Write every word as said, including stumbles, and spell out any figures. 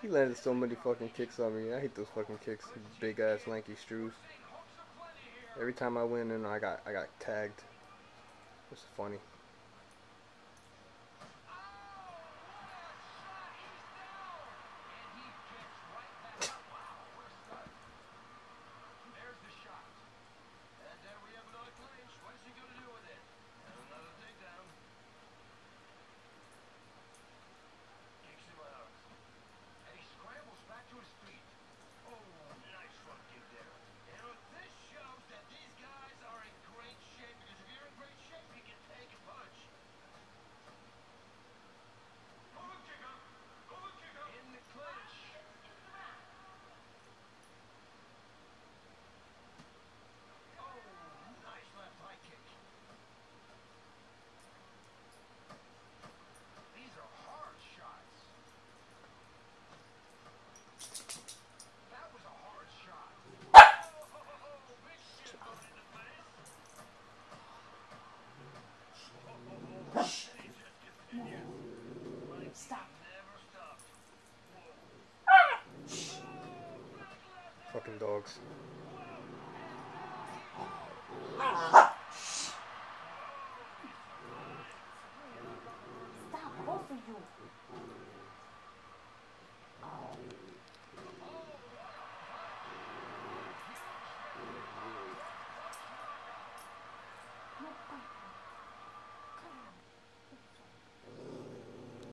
He landed so many fucking kicks on me. I hate those fucking kicks. Big ass lanky Strues. Every time I win and I got I got tagged. It's funny. Stop. Fucking dogs. Stop, both of you.